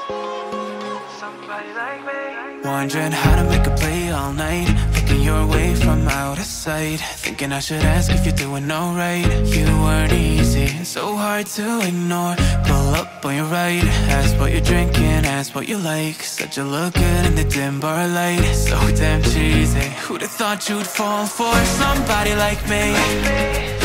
Somebody like me. Wondering how to make a play all night, looking your way from out of sight, thinking I should ask if you're doing alright. You weren't easy, so hard to ignore. Pull up on your right, ask what you're drinking, ask what you like. Said you look good in the dim bar light, so damn cheesy. Who'd have thought you'd fall for somebody like me?